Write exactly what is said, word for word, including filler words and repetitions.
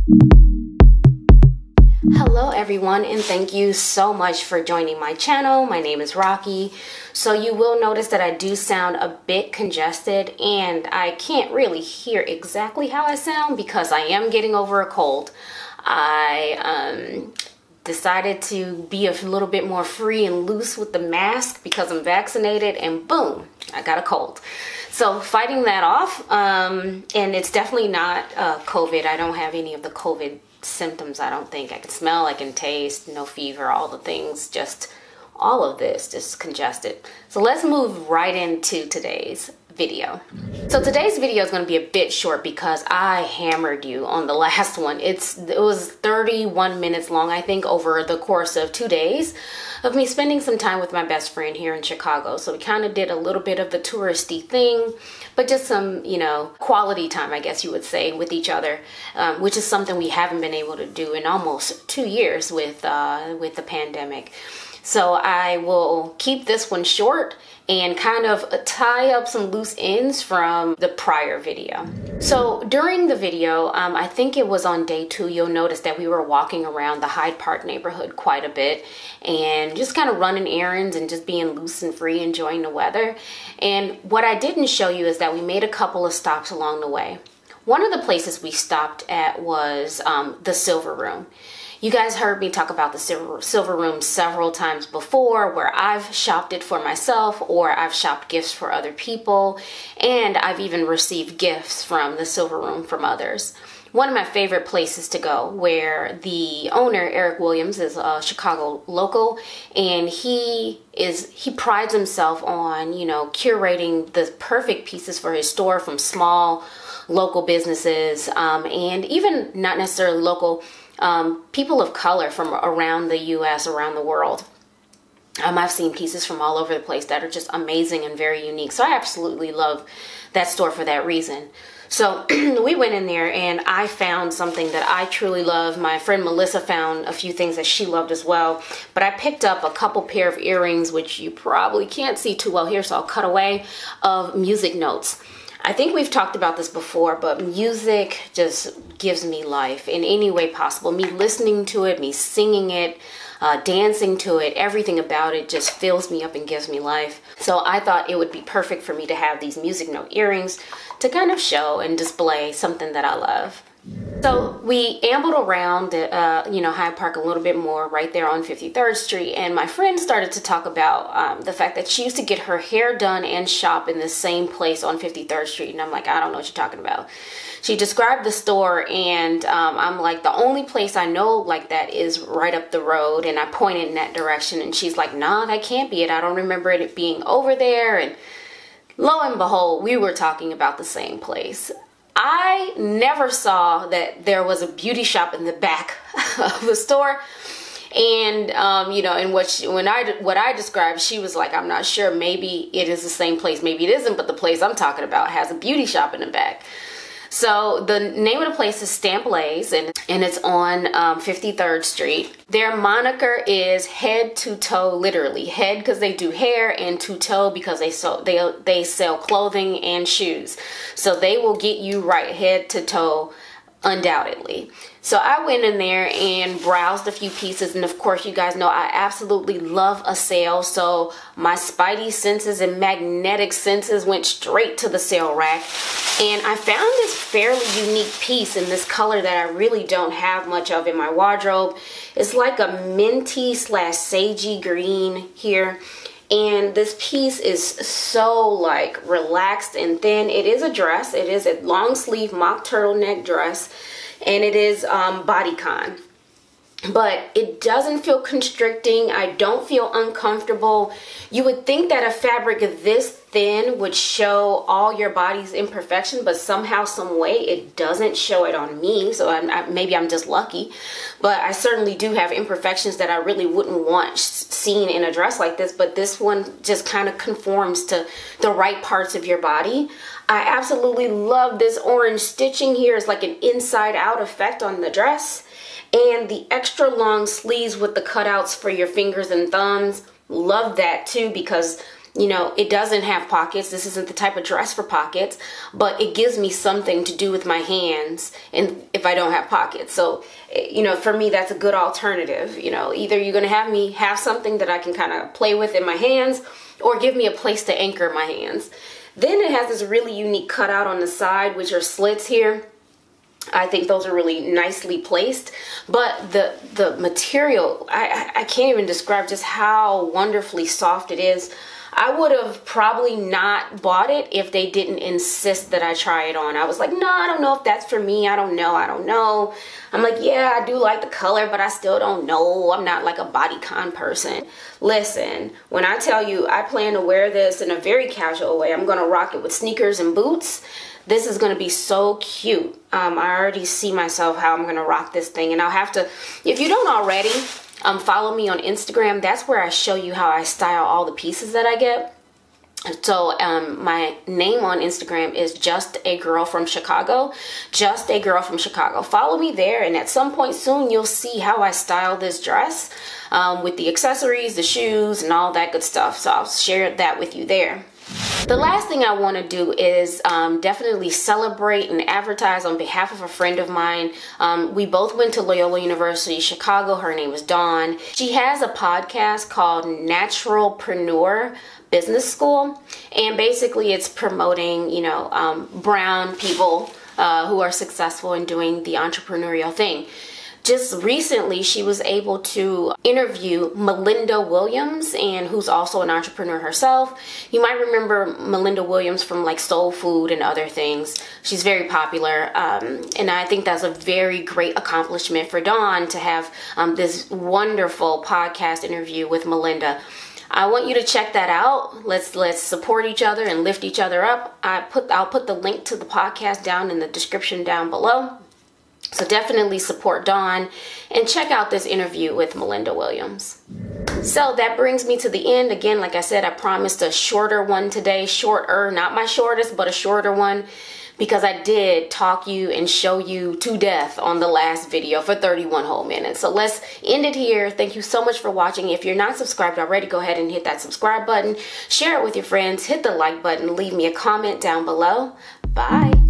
Hello everyone, and thank you so much for joining my channel. My name is Rocky. So you will notice that I do sound a bit congested, and I can't really hear exactly how I sound because I am getting over a cold. I um, decided to be a little bit more free and loose with the mask because I'm vaccinated, and boom, I got a cold. So fighting that off, um, and it's definitely not uh, COVID. I don't have any of the COVID symptoms. I don't think. I can smell, I can taste, no fever, all the things, just all of this, just congested. So let's move right into today's video. So today's video is going to be a bit short because I hammered you on the last one. It's it was thirty-one minutes long, I think, over the course of two days of me spending some time with my best friend here in Chicago. So we kind of did a little bit of the touristy thing, but just some, you know, quality time, I guess you would say, with each other, um, which is something we haven't been able to do in almost two years with uh, with the pandemic. So I will keep this one short and kind of tie up some loose ends from the prior video. So during the video, um, I think it was on day two, you'll notice that we were walking around the Hyde Park neighborhood quite a bit and just kind of running errands and just being loose and free, enjoying the weather. And what I didn't show you is that we made a couple of stops along the way. One of the places we stopped at was um, the Silver Room. You guys heard me talk about the Silver, Silver Room several times before, where I've shopped it for myself or I've shopped gifts for other people, and I've even received gifts from the Silver Room from others. One of my favorite places to go, where the owner, Eric Williams, is a Chicago local, and he is he prides himself on, you know, curating the perfect pieces for his store from small local businesses, um, and even not necessarily local, Um, people of color from around the U S, around the world. Um, I've seen pieces from all over the place that are just amazing and very unique. So I absolutely love that store for that reason. So we went in there and I found something that I truly love. My friend Melissa found a few things that she loved as well. But I picked up a couple pair of earrings, which you probably can't see too well here, so I'll cut away, of music notes. I think we've talked about this before, but music just gives me life in any way possible. Me listening to it, me singing it, uh, dancing to it, everything about it just fills me up and gives me life. So I thought it would be perfect for me to have these music note earrings to kind of show and display something that I love. So we ambled around, uh, you know, Hyde Park a little bit more right there on fifty-third Street. And my friend started to talk about um, the fact that she used to get her hair done and shop in the same place on fifty-third Street. And I'm like, I don't know what you're talking about. She described the store, and um, I'm like, the only place I know like that is right up the road. And I pointed in that direction, and she's like, nah, that can't be it. I don't remember it being over there. And lo and behold, we were talking about the same place. I never saw that there was a beauty shop in the back of the store, and um, you know, and what she, when I what I described, she was like, "I'm not sure. Maybe it is the same place. Maybe it isn't. But the place I'm talking about has a beauty shop in the back." So the name of the place is Stamp Lace, and, and it's on um, fifty-third Street. Their moniker is head to toe, literally. Head because they do hair, and to toe because they sell, they, they sell clothing and shoes. So they will get you right head to toe, undoubtedly. So I went in there and browsed a few pieces, and of course you guys know I absolutely love a sale, so my spidey senses and magnetic senses went straight to the sale rack, and I found this fairly unique piece in this color that I really don't have much of in my wardrobe. It's like a minty slash sagey green here, and this piece is so like relaxed and thin. It is a dress. It is a long sleeve mock turtleneck dress, and it is um, bodycon. But it doesn't feel constricting. I don't feel uncomfortable. You would think that a fabric this thin would show all your body's imperfection, but somehow, some way, it doesn't show it on me. So I'm, I, maybe I'm just lucky. But I certainly do have imperfections that I really wouldn't want seen in a dress like this. But this one just kind of conforms to the right parts of your body. I absolutely love this orange stitching here. It's like an inside out effect on the dress. And the extra long sleeves with the cutouts for your fingers and thumbs. Love that too, because You know, it doesn't have pockets. This isn't the type of dress for pockets, but it gives me something to do with my hands and if I don't have pockets. So, you know, for me, that's a good alternative. You know, either you're going to have me have something that I can kind of play with in my hands or give me a place to anchor my hands. Then it has this really unique cutout on the side, which are slits here. I think those are really nicely placed, but the the material, I, I can't even describe just how wonderfully soft it is. I would have probably not bought it if they didn't insist that I try it on. I was like, no, I don't know if that's for me. I don't know. I don't know. I'm like, yeah, I do like the color, but I still don't know. I'm not like a bodycon person. Listen, when I tell you I plan to wear this in a very casual way, I'm going to rock it with sneakers and boots. This is going to be so cute. Um, I already see myself how I'm going to rock this thing. And I'll have to, if you don't already, um, follow me on Instagram. That's where I show you how I style all the pieces that I get. So um, my name on Instagram is Just a Girl from Chicago. Just a Girl from Chicago. Follow me there, and at some point soon you'll see how I style this dress um, with the accessories, the shoes, and all that good stuff. So I'll share that with you there. The last thing I want to do is um, definitely celebrate and advertise on behalf of a friend of mine. Um, we both went to Loyola University, Chicago. Her name is Dawn. She has a podcast called Naturalpreneur Business School, and basically it's promoting, you know, um, brown people uh, who are successful in doing the entrepreneurial thing. Just recently, she was able to interview Melinda Williams, and who's also an entrepreneur herself. You might remember Melinda Williams from like Soul Food and other things. She's very popular, um, and I think that's a very great accomplishment for Dawn to have um, this wonderful podcast interview with Melinda. I want you to check that out. Let's let's support each other and lift each other up. I put I'll put the link to the podcast down in the description down below. So definitely support Dawn and check out this interview with Melinda Williams. So that brings me to the end. Again, like I said, I promised a shorter one today. Shorter, not my shortest, but a shorter one, because I did talk you and show you to death on the last video for thirty-one whole minutes. So let's end it here. Thank you so much for watching. If you're not subscribed already, go ahead and hit that subscribe button. Share it with your friends. Hit the like button. Leave me a comment down below. Bye.